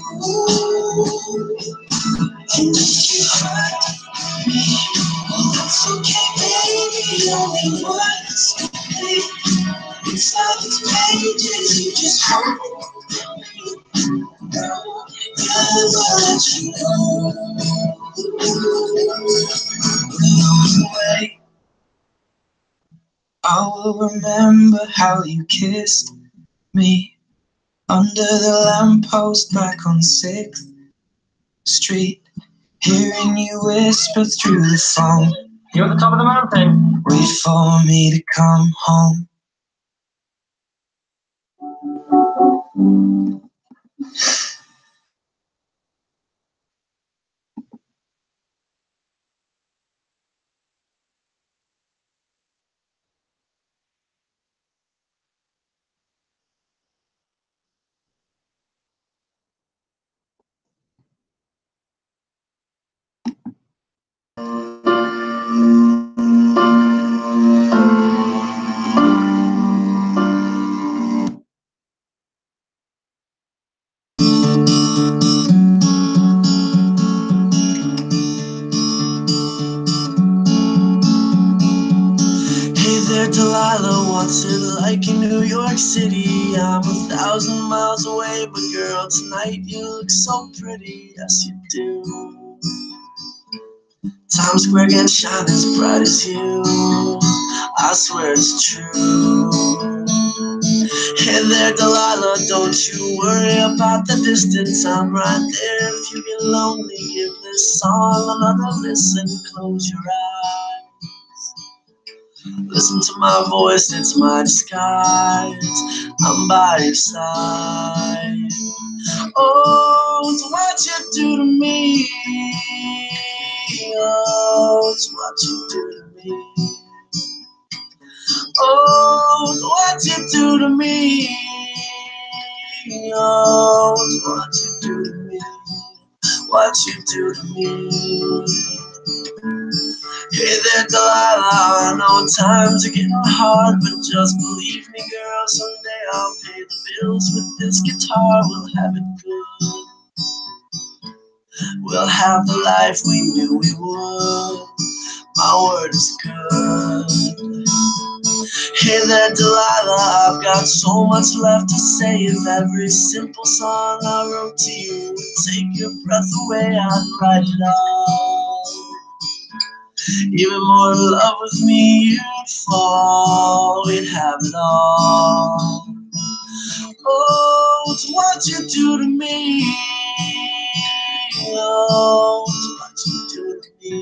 That's okay, baby. Only once. Inside these pages, you just hold me. Never let you go. When I'm away, I will remember how you kissed me under the lamppost back on 6th Street, hearing you whisper through the phone. You're at the top of the mountain. Wait for me to come home. Hey there, Delilah, what's it like in New York City? I'm 1,000 miles away, but girl, tonight you look so pretty, yes you do. Times Square can shine as bright as you, I swear it's true. Hey there, Delilah, don't you worry about the distance, I'm right there. If you get lonely, give this song another listen, close your eyes. Listen to my voice, it's my disguise. I'm by your side. Oh, it's what you do to me. Oh, it's what you do to me. Oh, it's what you do to me. Oh, it's what you do to me. What you do to me. Hey there, Delilah, I know times are getting hard, but just believe me, girl, someday I'll pay the bills with this guitar. We'll have it good. We'll have the life we knew we would. My word is good. Hey there, Delilah, I've got so much left to say. If every simple song I wrote to you would take your breath away, I'd write it all. Even more in love with me, you'd fall. We'd have it all. Oh, it's what you do to me. Oh, it's what you do to me.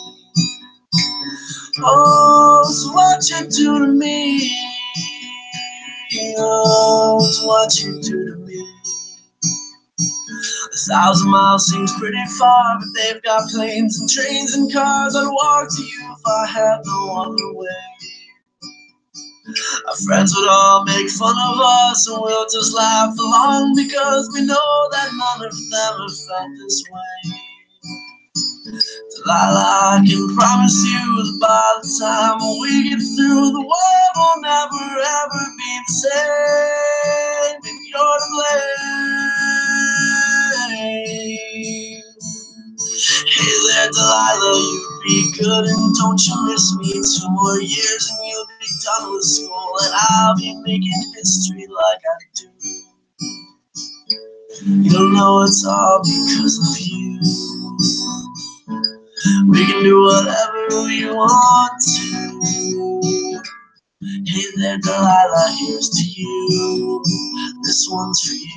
Oh, it's what you do to me. Oh, it's what you do to me. 1,000 miles seems pretty far, but they've got planes and trains and cars. I'd walk to you if I had no other way. Our friends would all make fun of us, and we'll just laugh along because we know that none of them have felt this way. Delilah, I can promise you that by the time we get through, the world will never ever be the same, and you're to blame. Hey there, Delilah, you be good and don't you miss me. 2 more years and you'll be done with school, and I'll be making history like I do. You'll know it's all because of you. We can do whatever we want to. Hey there, Delilah, here's to you. This one's for you.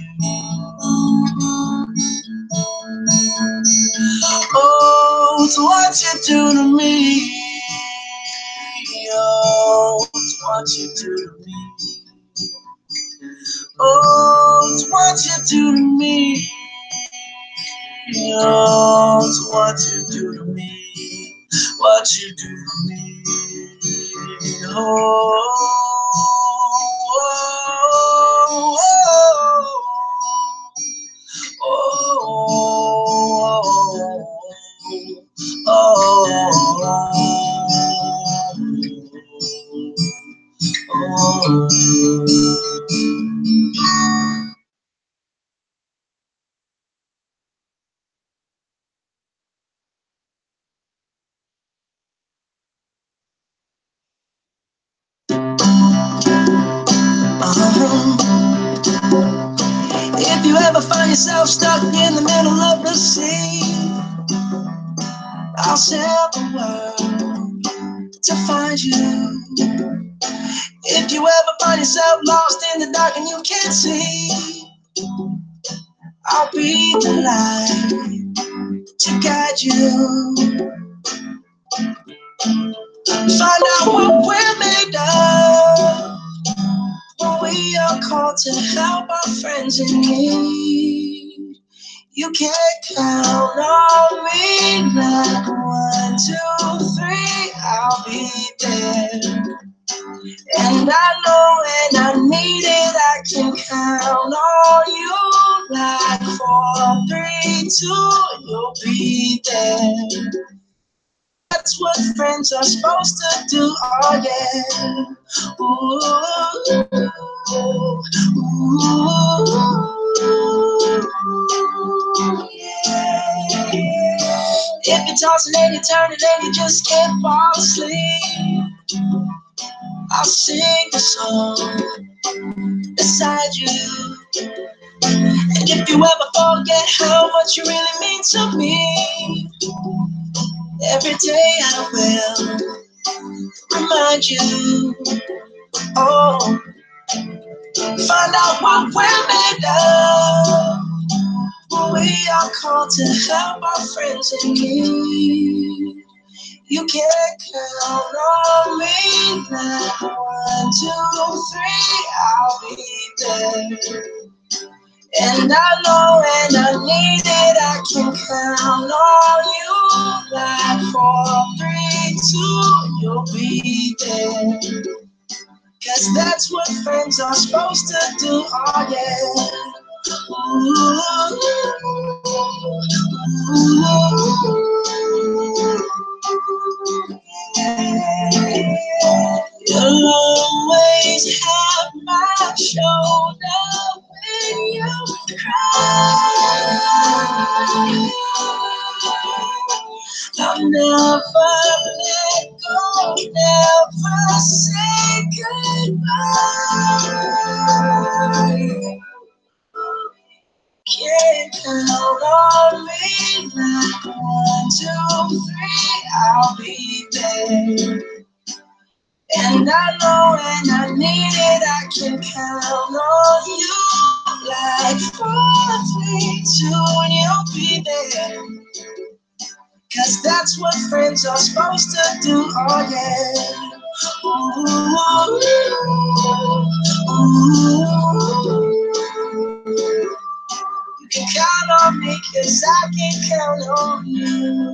Oh, it's what you do to me. Oh, it's what you do to me. Oh, it's what you do to me. Oh, it's what you do to me. What you do to me. Oh, oh, oh, oh. ever find yourself stuck in the middle of the sea, I'll sail the world to find you. If you ever find yourself lost in the dark and you can't see, I'll be the light to guide you. Find out what we're made of, when we are called to help our friends in need. You can count on me like 1, 2, 3, I'll be there. And I know when I need it, I can count on you like 4, 3, 2, you'll be there. That's what friends are supposed to do, oh yeah. Ooh, yeah. If you're tossing and you're turning and you just can't fall asleep, I'll sing a song beside you. And if you ever forget how much you really mean to me, every day I will remind you. Oh, find out what we're made of, when we are called to help our friends in need. You can count on me like 1, 2, 3, I'll be there. And I know when I need it, I can count on you like 4, 3, 2, you'll be there. 'Cause that's what friends are supposed to do, oh yeah. You'll always have my shoulder when you cry. I'll never let go, never say goodbye. Can't count on me like 1, 2, 3, I'll be there. And I know when I need it, I can count on you like 4, 3, 2, and you'll be there. 'Cause that's what friends are supposed to do, oh yeah. Ooh, ooh. You can count on me 'cause I can count on you.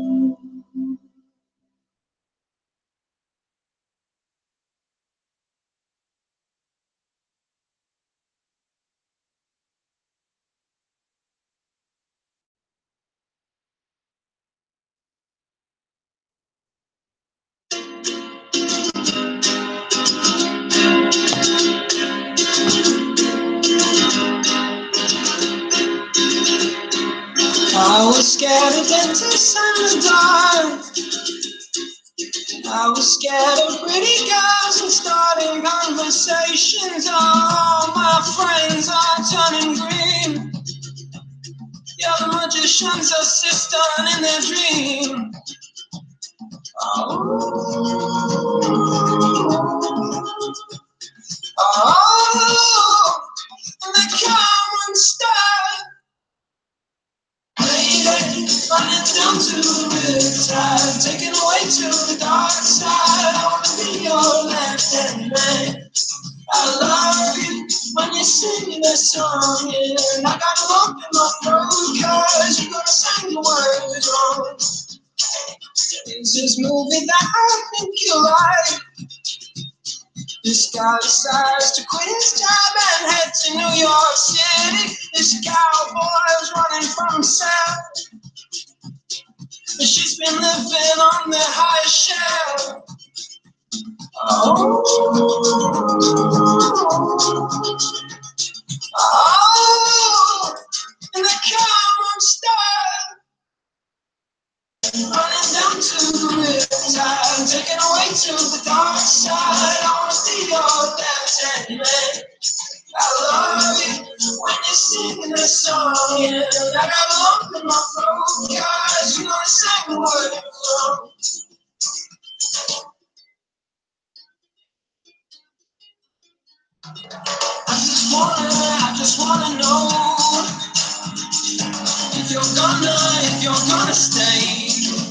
I was scared of dentists in the dark. I was scared of pretty girls and starting conversations. All my friends are turning green. Yeah, the magician's assistant in their dream. Oh, and they come and start. Lady, running down to the riptide, taken away to the dark side. I wanna be your left-hand man. I love you when you sing that song, yeah. And I got a lump in my throat 'cause you're gonna sing the words wrong. There's this movie that I think you like. This guy decides to quit his job and head to New York City. This cowboy's running from himself. She's been living on the highest shelf. Oh, and they come unstuck, running down to the riptide, taken away to the dark side. I wanna be your left-hand man. I love you when you see singing that song, yeah. I got a lump in my throat, cause you gonna sing the words wrong. I just wanna know if you're gonna stay.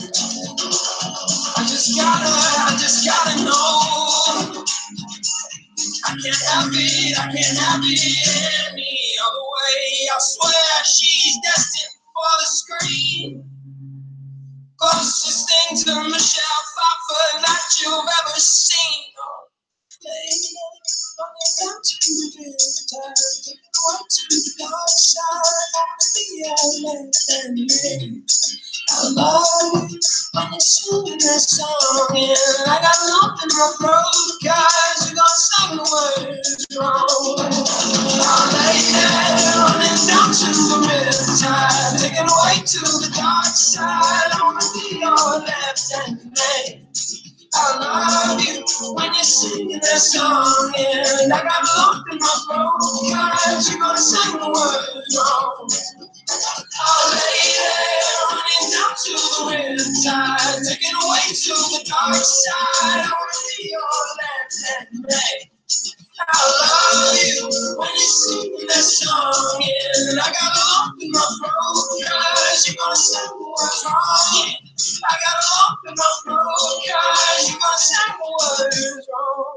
I just gotta know. I can't have it any other way. I swear she's destined for the screen. Closest thing to Michelle Pfeiffer that you've ever seen. Lady, running down to the river, going to the dark side of the LA. I love you when you're singing that song, and I got lump in my throat, cause you're gonna sing the words wrong. I'm lady, running down to the riptide, taking away to the dark side. I wanna be your left-hand man. I love you when you're singing that song, and I got lump in my throat, cause you're gonna sing the words wrong. Oh, lady, running down to the riptide, taking away to the dark side. I wanna be your left-hand man. I love you when you're singing that song, and I got a lump in my throat, cause you're gonna sing the words wrong. I got a lump in my throat, cause you're gonna sing the words wrong.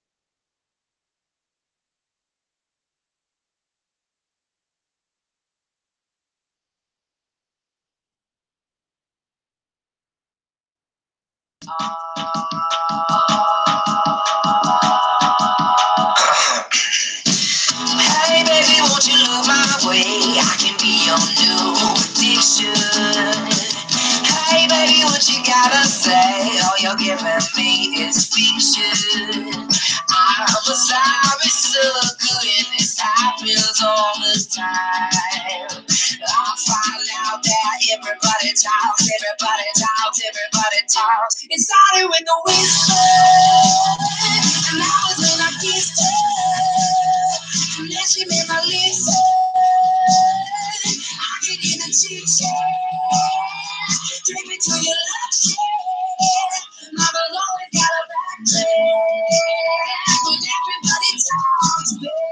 Hey baby, won't you look my way? I can be your new addiction. Hey baby, what you gotta say? All you're giving me is fiction. I'm a sorry sucker and this happens all the time. I find out that everybody talks, everybody talks, everybody talks. It started with the whisper, and that was when I kissed her. And then she made my lips hurt. I could get a chit-chat. Take me to your love share. Mama's always got a back there. When everybody talks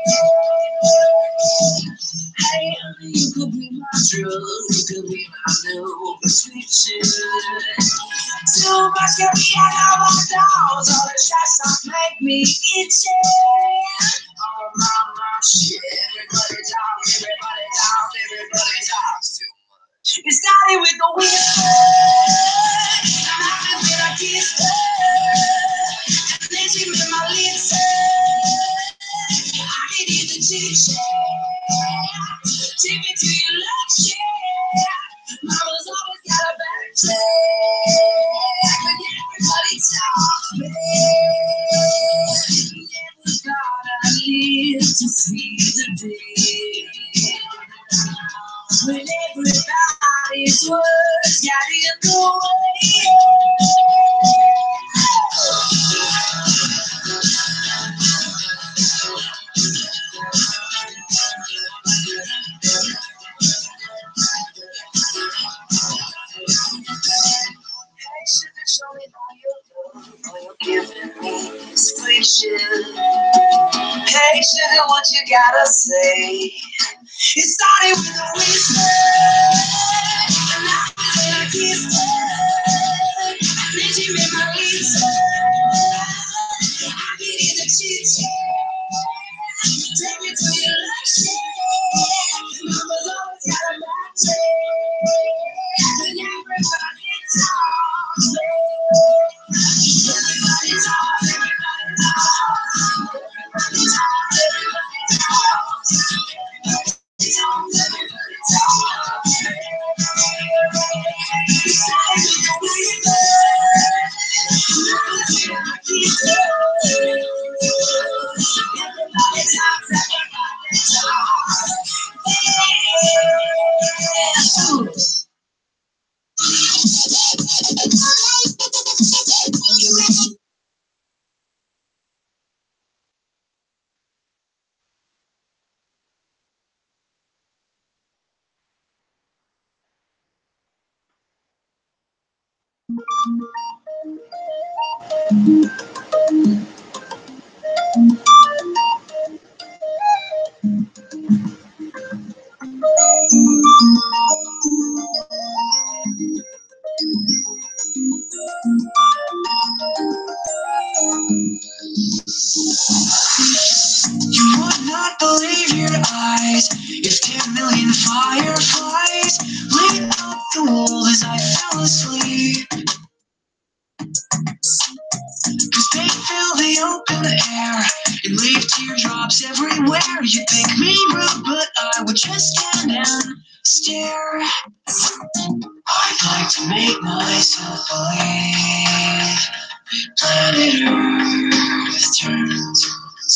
back. Hey, honey, you could be my drug. You could be my new prescription. Too much can be out of my dolls. All the shots don't make me itchy. Oh, mama, shit. Everybody talks, everybody talks, everybody talks too much. It started with the whisper, and I when I kissed her, and then she made my lips hurt. I can hear the chit-chat. Take me to your love share. Mama's always got a back check. But everybody talks back. Never thought I'd live to see the day when everybody's words got in the way. Hey, sugar, show me all your love, all you're giving me is fiction. Hey, sugar, what you gotta say? It started with a whisper, and I was when I kissed her, and then she made my lips hurt. I get in the chit-chat. Take me to your love share. Mama's always got a back check. And everybody talks. Everybody talks. Everybody talks. Everybody talks. Everybody talks. Everybody talks. Everybody talks. You would not believe your eyes if 10 million fireflies lit up the world as I fell asleep. 'Cause they fill the open air and leave teardrops everywhere. You'd think me rude, but I would just stand and stare. I'd like to make myself believe planet Earth turns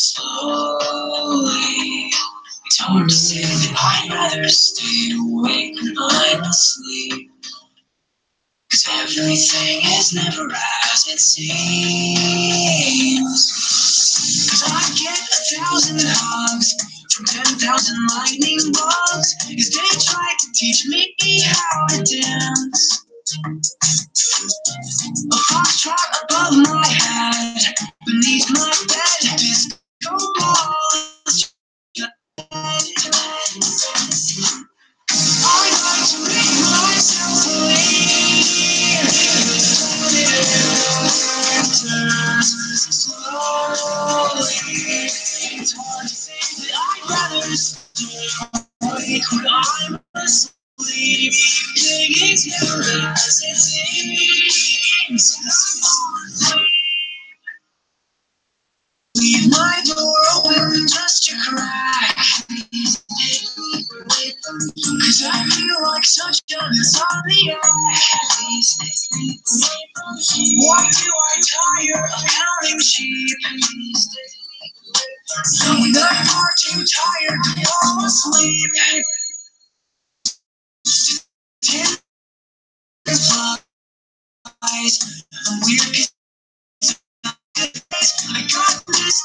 slowly. It's hard to say that I'd rather stay awake when I'm asleep. 'Cause everything is never as it seems. 'Cause I get 1,000 hugs from 10,000 lightning bugs as they try to teach me how to dance. A foxtrot above my head, beneath my bed, disco ball is I like to make myself believe it turns slowly. It's hard to say that I'd rather stay awake when I'm asleep. It's never as it seems. Leave my door open just a crack. 'Cause I feel like such a insomniac. Why do I tire of counting sheep? When I'm far too tired to fall asleep. 10 flies, I'm weird 'cause I got this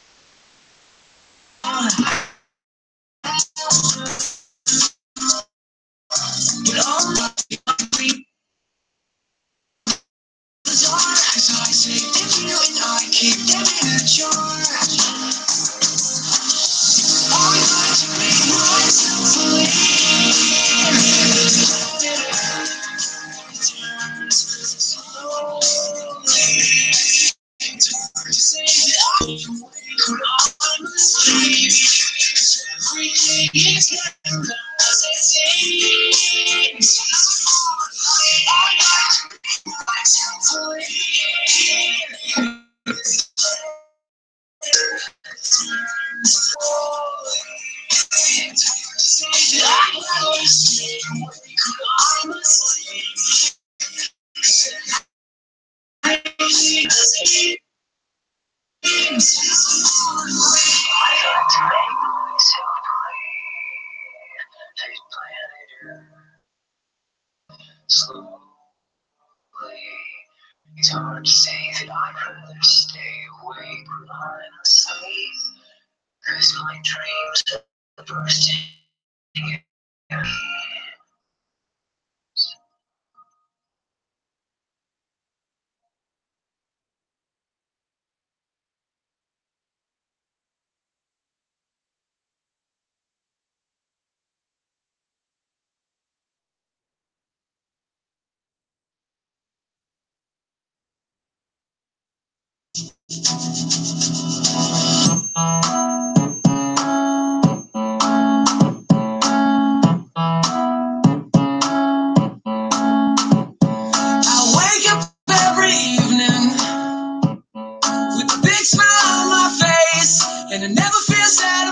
but all my sleep is on. 'Cause I saved a few and I keep them in a jar. I like to make myself believe it turns slowly. It's hard to say that I'm awake when I'm asleep. 'Cause everything is never as it seems. I like to make myself believe it turns slowly. It's hard to say that I'm always stay awake when I'm asleep. 'Cause everything is as it seems. I like to make myself believe that planet Earth slowly. It's hard to say that I'd rather stay awake when I'm asleep. 'Cause my dreams are bursting at me. I wake up every evening with a big smile on my face, and I never feel sad